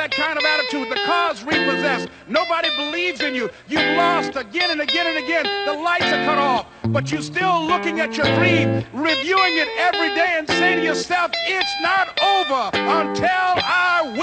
that kind of attitude. The car's repossessed. Nobody believes in you. You've lost again and again and again. The lights are cut off, but you're still looking at your dream, reviewing it every day and say to yourself, it's not over until I win.